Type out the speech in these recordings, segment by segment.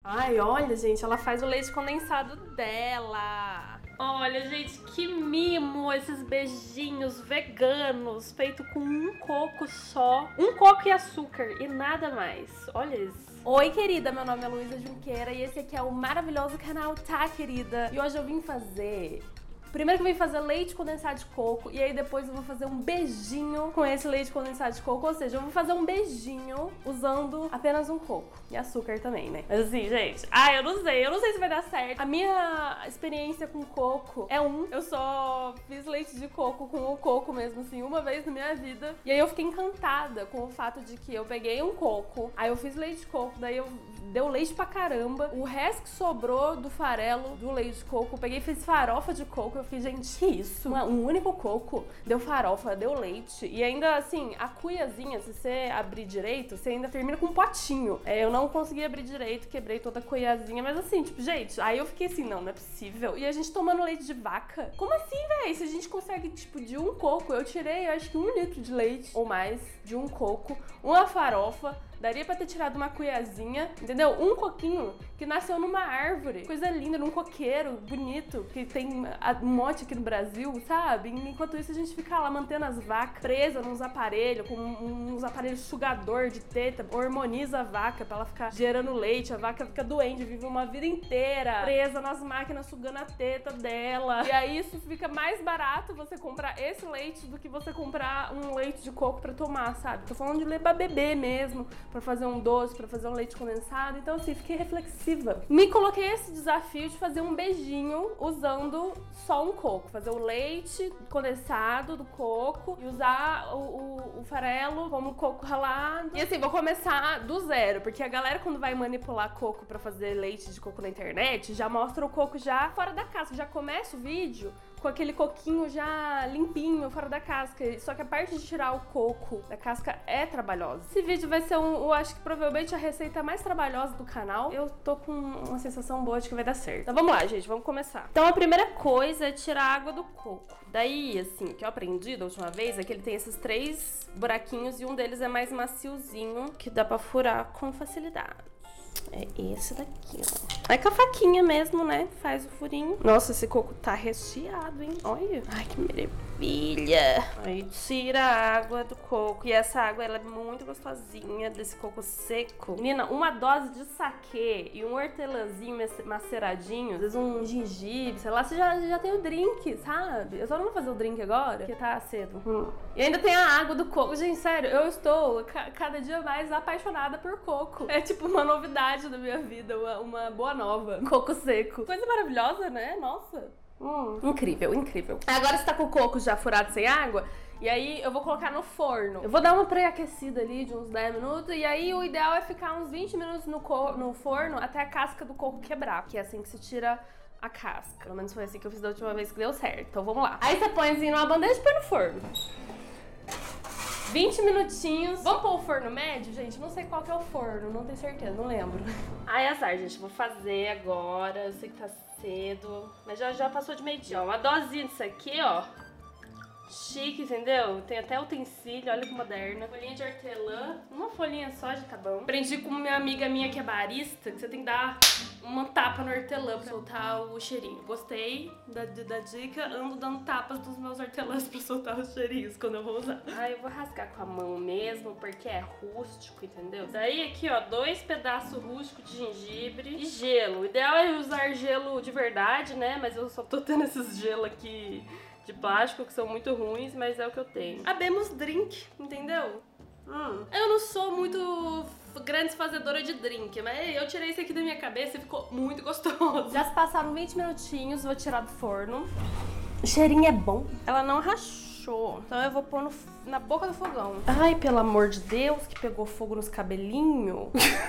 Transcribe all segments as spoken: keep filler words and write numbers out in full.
Ai, olha, gente, ela faz o leite condensado dela. Olha, gente, que mimo esses beijinhos veganos feito com um coco só. Um coco e açúcar e nada mais. Olha isso. Oi, querida, meu nome é Luísa Junqueira e esse aqui é o maravilhoso canal Tá, Querida. E hoje eu vim fazer... Primeiro que eu vim fazer leite condensado de coco e aí depois eu vou fazer um beijinho com esse leite condensado de coco. Ou seja, eu vou fazer um beijinho usando apenas um coco. E açúcar também, né? Mas assim, gente, ah, eu não sei. Eu não sei se vai dar certo. A minha experiência com coco é um. Eu só fiz leite de coco com o coco mesmo, assim, uma vez na minha vida. E aí eu fiquei encantada com o fato de que eu peguei um coco, aí eu fiz leite de coco, daí eu deu leite pra caramba. O resto que sobrou do farelo do leite de coco, eu peguei e fiz farofa de coco. Eu fiquei, gente, que isso? Um único coco deu farofa, deu leite. E ainda, assim, a cuiazinha, se você abrir direito, você ainda termina com um potinho. É, eu não consegui abrir direito, quebrei toda a cuiazinha. Mas assim, tipo, gente, aí eu fiquei assim, não, não é possível. E a gente tomando leite de vaca? Como assim, véi? Se a gente consegue, tipo, de um coco, eu tirei, acho que um litro de leite ou mais de um coco, uma farofa. Daria pra ter tirado uma cuiazinha, entendeu? Um coquinho que nasceu numa árvore. Coisa linda, num coqueiro bonito, que tem um monte aqui no Brasil, sabe? Enquanto isso a gente fica lá mantendo as vacas presas nos aparelhos, com uns aparelhos sugador de teta, hormoniza a vaca pra ela ficar gerando leite, a vaca fica doente, vive uma vida inteira presa nas máquinas sugando a teta dela. E aí isso fica mais barato você comprar esse leite do que você comprar um leite de coco pra tomar, sabe? Tô falando de leite pra beber mesmo, pra fazer um doce, pra fazer um leite condensado. Então assim, fiquei reflexiva. Me coloquei esse desafio de fazer um beijinho usando só um coco. Fazer o leite condensado do coco e usar o, o, o farelo como coco ralado. E assim, vou começar do zero, porque a galera quando vai manipular coco pra fazer leite de coco na internet, já mostra o coco já fora da casca. Já começa o vídeo com aquele coquinho já limpinho, fora da casca. Só que a parte de tirar o coco da casca é trabalhosa. Esse vídeo vai ser um, eu acho que provavelmente a receita mais trabalhosa do canal. Eu tô com uma sensação boa de que vai dar certo. Então vamos lá, gente, vamos começar. Então a primeira coisa é tirar a água do coco. Daí, assim, o que eu aprendi da última vez é que ele tem esses três buraquinhos e um deles é mais maciozinho, que dá pra furar com facilidade. É esse daqui, ó. É com a faquinha mesmo, né? Faz o furinho. Nossa, esse coco tá recheado, hein? Olha. Ai, que maravilha. Aí tira a água do coco. E essa água, ela é muito gostosinha, desse coco seco. Menina, uma dose de saquê e um hortelãzinho maceradinho, às vezes um gengibre, sei lá, você já, já tem o drink, sabe? Eu só não vou fazer o drink agora, porque tá cedo. Hum. E ainda tem a água do coco. Gente, sério, eu estou ca cada dia mais apaixonada por coco. É tipo uma novidade da minha vida, uma, uma boa nova. Coco seco. Coisa maravilhosa, né? Nossa. Hum. Incrível, incrível. Agora você tá com o coco já furado sem água, e aí eu vou colocar no forno. Eu vou dar uma pré-aquecida ali de uns dez minutos, e aí o ideal é ficar uns vinte minutos no, no forno até a casca do coco quebrar, que é assim que se tira a casca. Pelo menos foi assim que eu fiz da última vez que deu certo. Então vamos lá. Aí você põe assim numa bandeja e põe no forno. vinte minutinhos. Vamos pôr o forno médio, gente? Não sei qual que é o forno, não tenho certeza, não lembro. Ai, azar, gente, vou fazer agora. Eu sei que tá cedo, mas já, já passou de meio-dia. Uma dosinha disso aqui, ó. Chique, entendeu? Tem até utensílio, olha que moderna. Folhinha de hortelã, uma folhinha só já tá bom. Aprendi com minha amiga minha que é barista, que você tem que dar uma tapa no hortelã pra soltar o cheirinho. Gostei da, da dica, ando dando tapas dos meus hortelãs pra soltar os cheirinhos quando eu vou usar. Ah, eu vou rasgar com a mão mesmo, porque é rústico, entendeu? Daí aqui, ó, dois pedaços rústicos de gengibre e gelo. O ideal é usar gelo de verdade, né? Mas eu só tô tendo esses gelo aqui de plástico, que são muito ruins, mas é o que eu tenho. Abemos drink, entendeu? Hum. Eu não sou muito grande fazedora de drink, mas eu tirei isso aqui da minha cabeça e ficou muito gostoso. Já se passaram vinte minutinhos, vou tirar do forno. O cheirinho é bom. Ela não rachou, então eu vou pôr no, na boca do fogão. Ai, pelo amor de Deus, que pegou fogo nos cabelinhos.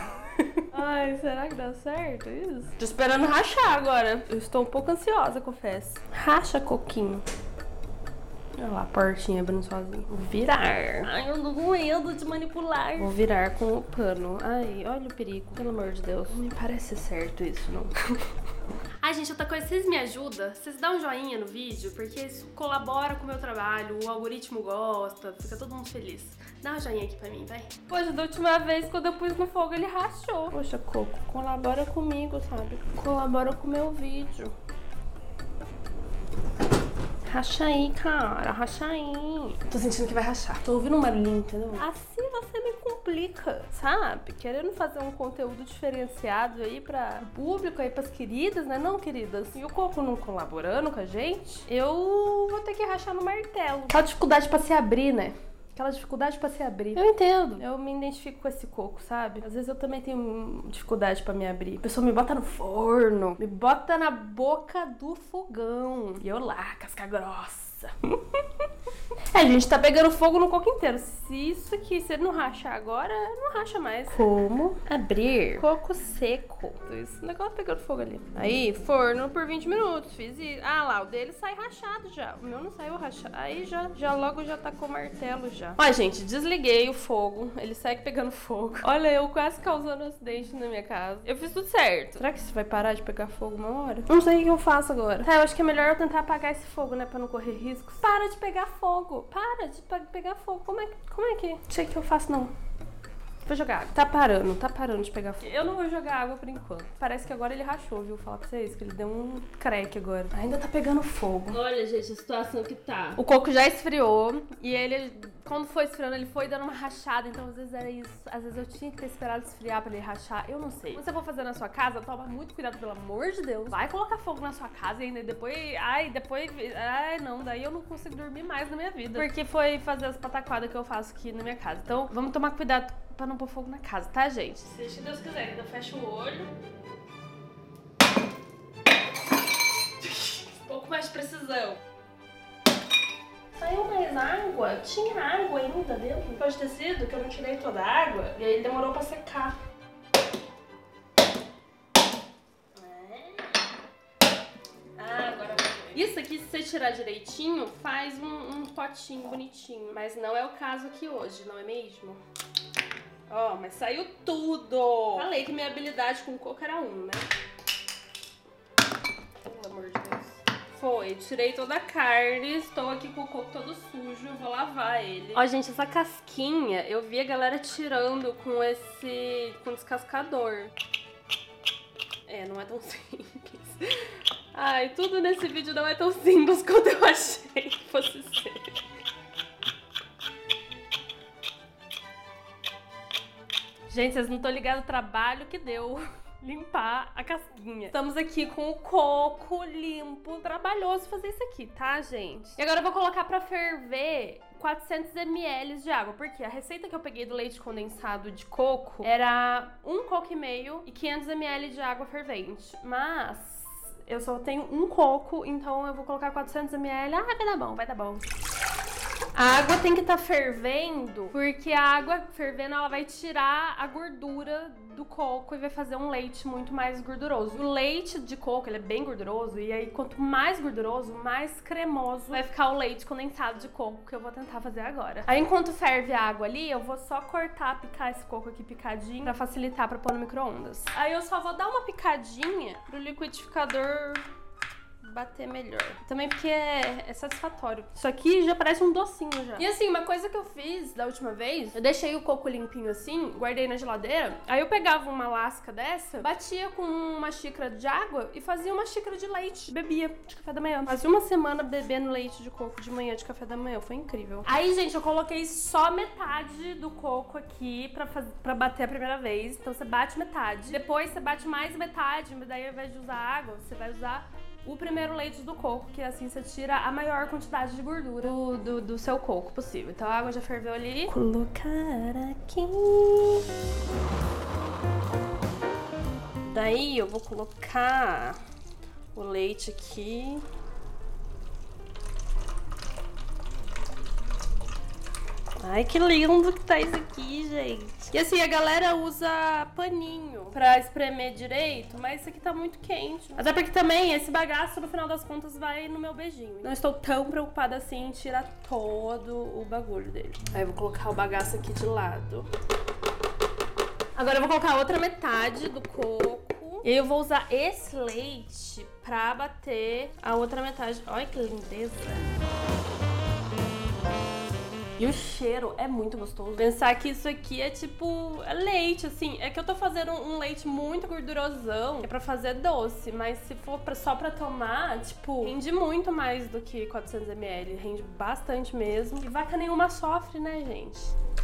Ai, será que dá certo isso? Tô esperando rachar agora. Eu estou um pouco ansiosa, confesso. Racha, coquinho. Olha lá, a portinha abrindo sozinha. Vou virar. Ai, eu tô com medo de manipular. Vou virar com o pano. Ai, olha o perigo. Pelo amor de Deus. Não me parece certo isso, não. Ai, gente, outra coisa, vocês me ajudam? Vocês dão um joinha no vídeo, porque isso colabora com o meu trabalho, o algoritmo gosta, fica todo mundo feliz. Dá um joinha aqui pra mim, vai. Poxa, da última vez, quando eu pus no fogo, ele rachou. Poxa, Coco, colabora comigo, sabe? Colabora com o meu vídeo. Racha aí, cara, racha aí. Tô sentindo que vai rachar. Tô ouvindo um barulhinho, entendeu? Assim você me complica, sabe? Querendo fazer um conteúdo diferenciado aí pra público, aí pras queridas, né? Não, queridas. E o Coco não colaborando com a gente, eu vou ter que rachar no martelo. Aquela dificuldade pra se abrir, né? Aquela dificuldade pra se abrir. Eu entendo. Eu me identifico com esse Coco, sabe? Às vezes eu também tenho dificuldade pra me abrir. A pessoa me bota no forno, me bota na boca do fogão. E eu lá, casca grossa. É, a gente tá pegando fogo no coco inteiro. Se isso aqui, se ele não rachar agora, não racha mais. Como abrir coco seco? Esse negócio pegando fogo ali. Aí, forno por vinte minutos. Fiz isso. Ah lá, o dele sai rachado já. O meu não saiu rachado. Aí já, já logo já tá com o martelo já. Ó, gente, desliguei o fogo. Ele segue pegando fogo. Olha, eu quase causando acidente na minha casa. Eu fiz tudo certo. Será que isso vai parar de pegar fogo uma hora? Não sei o que eu faço agora. Tá, eu acho que é melhor eu tentar apagar esse fogo, né? Pra não correr riscos. Para de pegar fogo. Para de pegar fogo. Como é, como é que... Não sei o que eu faço, não. Vou jogar água. Tá parando, tá parando de pegar fogo. Eu não vou jogar água por enquanto. Parece que agora ele rachou, viu? Falar pra vocês que ele deu um crack agora. Ainda tá pegando fogo. Olha, gente, a situação que tá. O coco já esfriou e ele, quando foi esfriando, ele foi dando uma rachada. Então, às vezes era isso. Às vezes eu tinha que ter esperado esfriar pra ele rachar. Eu não sei. Se você for fazer na sua casa, toma muito cuidado, pelo amor de Deus. Vai colocar fogo na sua casa e ainda depois... Ai, depois... Ai, não. Daí eu não consigo dormir mais na minha vida. Porque foi fazer as pataquadas que eu faço aqui na minha casa. Então, vamos tomar cuidado pra não pôr fogo na casa, tá, gente? Se Deus quiser, ainda fecha o olho. Um pouco mais de precisão. Saiu mais água? Tinha água ainda dentro? Pode ter sido que eu não tirei toda a água e aí demorou pra secar. Ah, agora foi. Isso aqui, se você tirar direitinho, faz um, um potinho bonitinho. Mas não é o caso aqui hoje, não é mesmo? Ó, oh, mas saiu tudo! Falei que minha habilidade com coco era um, né? Pelo amor de Deus. Foi, tirei toda a carne, estou aqui com o coco todo sujo, vou lavar ele. Ó, gente, essa casquinha, eu vi a galera tirando com esse... com descascador. É, não é tão simples. Ai, tudo nesse vídeo não é tão simples quanto eu achei que fosse ser. Gente, vocês não estão ligados o trabalho que deu limpar a casquinha. Estamos aqui com o coco limpo. Trabalhoso fazer isso aqui, tá, gente? E agora eu vou colocar pra ferver quatrocentos mililitros de água. Porque a receita que eu peguei do leite condensado de coco era um coco e meio e quinhentos mililitros de água fervente. Mas eu só tenho um coco, então eu vou colocar quatrocentos mililitros. Ah, vai dar bom, vai dar bom. A água tem que estar fervendo, porque a água fervendo ela vai tirar a gordura do coco e vai fazer um leite muito mais gorduroso. O leite de coco, ele é bem gorduroso, e aí quanto mais gorduroso, mais cremoso vai ficar o leite condensado de coco, que eu vou tentar fazer agora. Aí enquanto ferve a água ali, eu vou só cortar, picar esse coco aqui picadinho, pra facilitar pra pôr no micro-ondas. Aí eu só vou dar uma picadinha pro liquidificador bater melhor. Também porque é, é satisfatório. Isso aqui já parece um docinho já. E assim, uma coisa que eu fiz da última vez, eu deixei o coco limpinho assim, guardei na geladeira, aí eu pegava uma lasca dessa, batia com uma xícara de água e fazia uma xícara de leite. Bebia de café da manhã. Fazia uma semana bebendo leite de coco de manhã de café da manhã. Foi incrível. Aí, gente, eu coloquei só metade do coco aqui pra, fazer, pra bater a primeira vez. Então você bate metade. Depois você bate mais metade, mas daí ao invés de usar água, você vai usar o primeiro leite do coco, que assim você tira a maior quantidade de gordura do, do, do seu coco possível. Então a água já ferveu ali. Colocar aqui. Daí eu vou colocar o leite aqui. Ai, que lindo que tá isso aqui, gente. E assim, a galera usa paninho pra espremer direito, mas isso aqui tá muito quente. Até porque também esse bagaço, no final das contas, vai no meu beijinho. Não estou tão preocupada assim em tirar todo o bagulho dele. Aí eu vou colocar o bagaço aqui de lado. Agora eu vou colocar a outra metade do coco. E aí eu vou usar esse leite pra bater a outra metade. Olha que lindeza. E o cheiro é muito gostoso. Pensar que isso aqui é tipo é leite, assim. É que eu tô fazendo um leite muito gordurosão. É pra fazer doce, mas se for pra, só pra tomar, tipo, rende muito mais do que quatrocentos mililitros. Rende bastante mesmo. E vaca nenhuma sofre, né, gente?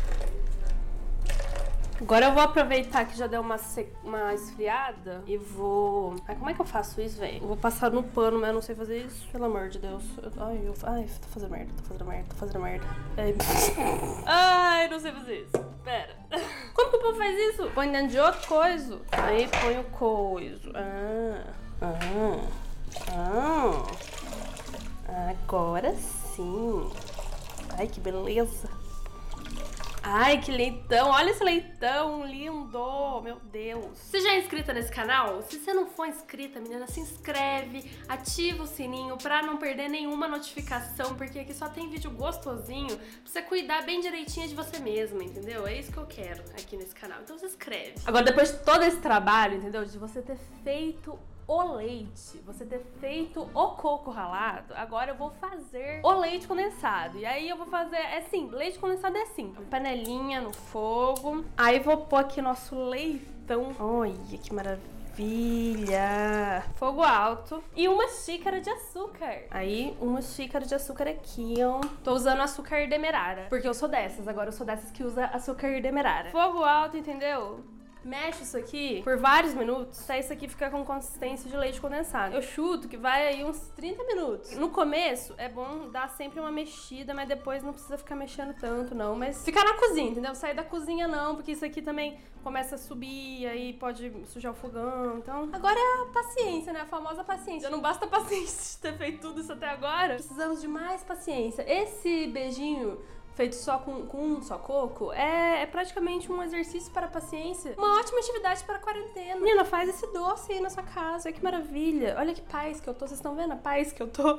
Agora eu vou aproveitar que já deu uma, uma esfriada e vou... Ai, como é que eu faço isso, velho? Eu vou passar no pano, mas eu não sei fazer isso. Pelo amor de Deus. Eu... Ai, eu... Ai, tô fazendo merda, tô fazendo merda, tô fazendo merda. Ai, Ai não sei fazer isso. Pera. Como que o povo faz isso? Põe dentro de outro coisa. Aí põe o coiso. Ah, ah, ah. Agora sim. Ai, que beleza. Ai, que leitão. Olha esse leitão lindo. Meu Deus. Você já é inscrita nesse canal? Se você não for inscrita, menina, se inscreve, ativa o sininho pra não perder nenhuma notificação, porque aqui só tem vídeo gostosinho pra você cuidar bem direitinho de você mesma, entendeu? É isso que eu quero aqui nesse canal. Então se inscreve. Agora, depois de todo esse trabalho, entendeu? De você ter feito o leite, você ter feito o coco ralado, agora eu vou fazer o leite condensado. E aí eu vou fazer, é simples, leite condensado é simples. Panelinha no fogo. Aí vou pôr aqui nosso leitão. Olha que maravilha. Fogo alto. E uma xícara de açúcar. Aí uma xícara de açúcar aqui, ó. Tô usando açúcar demerara, porque eu sou dessas, agora eu sou dessas que usa açúcar demerara. Fogo alto, entendeu? Mexe isso aqui por vários minutos, até isso aqui ficar com consistência de leite condensado. Eu chuto que vai aí uns trinta minutos. No começo é bom dar sempre uma mexida, mas depois não precisa ficar mexendo tanto, não. Mas ficar na cozinha, entendeu? Sair da cozinha não, porque isso aqui também começa a subir, aí pode sujar o fogão. Então, agora é a paciência, né? A famosa paciência. Não basta a paciência de ter feito tudo isso até agora. Precisamos de mais paciência. Esse beijinho feito só com, com um só coco, é, é praticamente um exercício para a paciência. Uma ótima atividade para a quarentena. Menina, faz esse doce aí na sua casa. Olha que maravilha. Olha que paz que eu tô. Vocês estão vendo a paz que eu tô?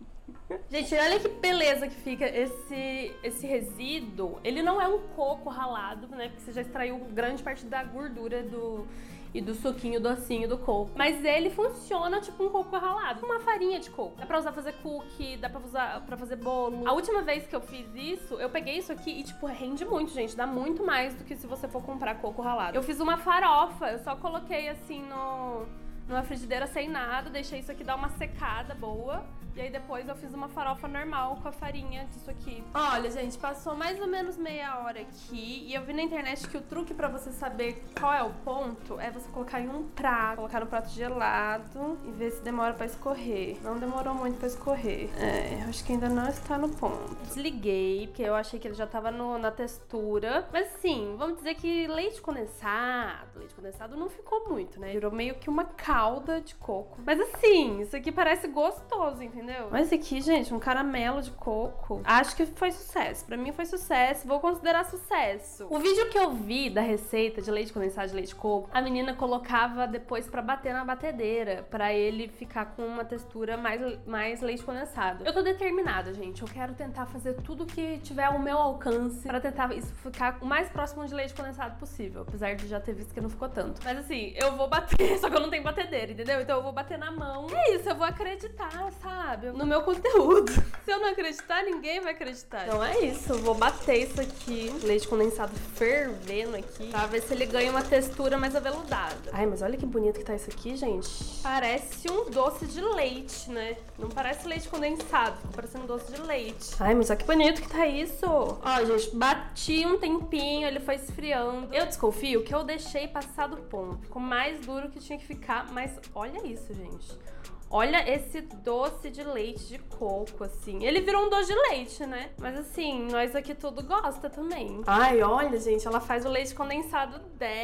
Gente, olha que beleza que fica esse, esse resíduo. Ele não é um coco ralado, né? Porque você já extraiu grande parte da gordura do... e do suquinho docinho do coco. Mas ele funciona tipo um coco ralado, uma farinha de coco. Dá pra usar pra fazer cookie, dá pra usar pra fazer bolo. A última vez que eu fiz isso, eu peguei isso aqui e tipo, rende muito, gente. Dá muito mais do que se você for comprar coco ralado. Eu fiz uma farofa, eu só coloquei assim no... numa frigideira sem nada, deixei isso aqui dar uma secada boa. E aí depois eu fiz uma farofa normal com a farinha disso aqui. Olha, gente, passou mais ou menos meia hora aqui. E eu vi na internet que o truque pra você saber qual é o ponto é você colocar em um prato. Colocar no prato gelado e ver se demora pra escorrer. Não demorou muito pra escorrer. É, acho que ainda não está no ponto. Desliguei, porque eu achei que ele já tava no, na textura. Mas assim, vamos dizer que leite condensado, leite condensado não ficou muito, né? Virou meio que uma calda de coco. Mas assim, isso aqui parece gostoso, entendeu? Mas esse aqui, gente, um caramelo de coco. Acho que foi sucesso. Pra mim foi sucesso. Vou considerar sucesso. O vídeo que eu vi da receita de leite condensado de leite de coco, a menina colocava depois pra bater na batedeira, pra ele ficar com uma textura mais, mais leite condensado. Eu tô determinada, gente. Eu quero tentar fazer tudo que tiver ao meu alcance pra tentar isso ficar o mais próximo de leite condensado possível. Apesar de já ter visto que não ficou tanto. Mas assim, eu vou bater, só que eu não tenho batedeira, entendeu? Então eu vou bater na mão. É isso, eu vou acreditar, sabe? No meu conteúdo. Se eu não acreditar, ninguém vai acreditar. Então é isso, eu vou bater isso aqui, leite condensado fervendo aqui, pra ver se ele ganha uma textura mais aveludada. Ai, mas olha que bonito que tá isso aqui, gente. Parece um doce de leite, né? Não parece leite condensado, fica parecendo doce de leite. Ai, mas olha que bonito que tá isso. Ó, gente, bati um tempinho, ele foi esfriando. Eu desconfio que eu deixei passar do ponto. Ficou mais duro que tinha que ficar, mas olha isso, gente. Olha esse doce de leite de coco, assim. Ele virou um doce de leite, né? Mas assim, nós aqui tudo gosta também. Ai, olha, gente, ela faz o leite condensado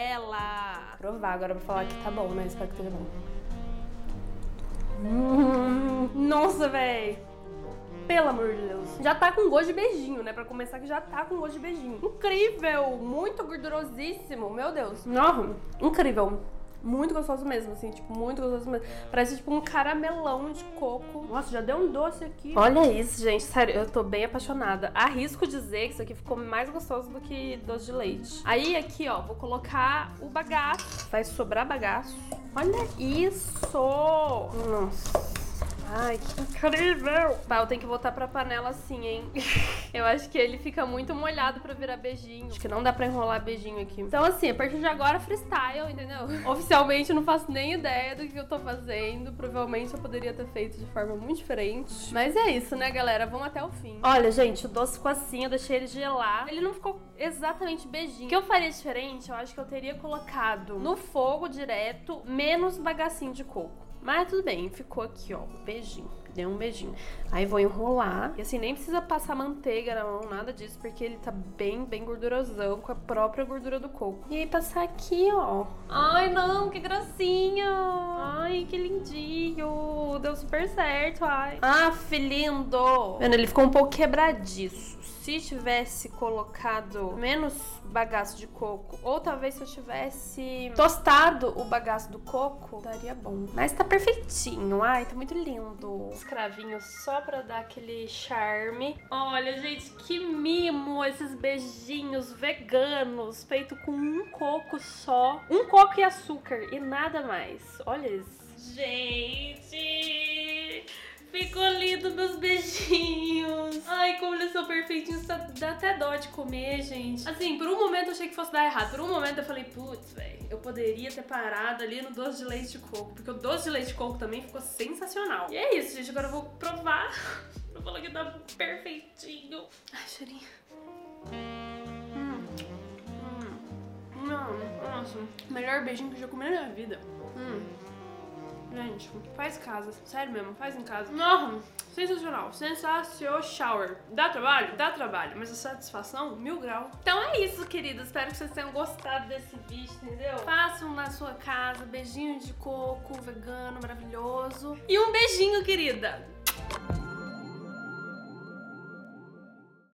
dela. Vou provar agora pra falar que tá bom, né? Espero que esteja bom. Hum, nossa, véi. Pelo amor de Deus. Já tá com gosto de beijinho, né? Pra começar que já tá com gosto de beijinho. Incrível! Muito gordurosíssimo, meu Deus. Não, incrível. Muito gostoso mesmo, assim, tipo, muito gostoso mesmo. Parece tipo um caramelão de coco. Nossa, já deu um doce aqui. Olha isso, gente, sério, eu tô bem apaixonada. Arrisco dizer que isso aqui ficou mais gostoso do que doce de leite. Aí aqui, ó, vou colocar o bagaço. Vai sobrar bagaço. Olha isso! Nossa. Ai, que incrível! Tá, eu tenho que voltar pra panela assim, hein? Eu acho que ele fica muito molhado pra virar beijinho. Acho que não dá pra enrolar beijinho aqui. Então assim, a partir de agora, freestyle, entendeu? Oficialmente eu não faço nem ideia do que eu tô fazendo. Provavelmente eu poderia ter feito de forma muito diferente. Mas é isso, né, galera? Vamos até o fim. Olha, gente, o doce ficou assim, eu deixei ele gelar. Ele não ficou exatamente beijinho. O que eu faria diferente, eu acho que eu teria colocado no fogo direto, menos bagacinho de coco. Mas tudo bem, ficou aqui, ó, um beijinho. Deu um beijinho. Aí vou enrolar. E assim, nem precisa passar manteiga na mão, nada disso, porque ele tá bem, bem gordurosão, com a própria gordura do coco. E aí passar aqui, ó. Ai, não, que gracinha. Ai, que lindinho. Deu super certo, ai. Ah, lindo. Vendo, ele ficou um pouco quebradiço. Se tivesse colocado menos bagaço de coco, ou talvez se eu tivesse tostado o bagaço do coco, daria bom. Mas tá perfeitinho, ai, tá muito lindo. Escravinho só pra dar aquele charme. Olha, gente, que mimo esses beijinhos veganos, feito com um coco só. Um coco e açúcar e nada mais. Olha isso. Gente... Ficou lindo meus beijinhos. Ai, como eles são perfeitinhos. Dá, dá até dó de comer, gente. Assim, por um momento eu achei que fosse dar errado. Por um momento eu falei, putz, velho, eu poderia ter parado ali no doce de leite de coco. Porque o doce de leite de coco também ficou sensacional. E é isso, gente. Agora eu vou provar. Eu falo que tá perfeitinho. Ai, cheirinho. Hum. Hum. Não, nossa. Melhor beijinho que eu já comi na minha vida. Hum. Gente, faz casa. Sério mesmo, faz em casa. Não, sensacional. Sensacional. Shower. Dá trabalho? Dá trabalho. Mas a satisfação, mil grau. Então é isso, queridos. Espero que vocês tenham gostado desse vídeo, entendeu? Façam na sua casa. Beijinho de coco, vegano, maravilhoso. E um beijinho, querida.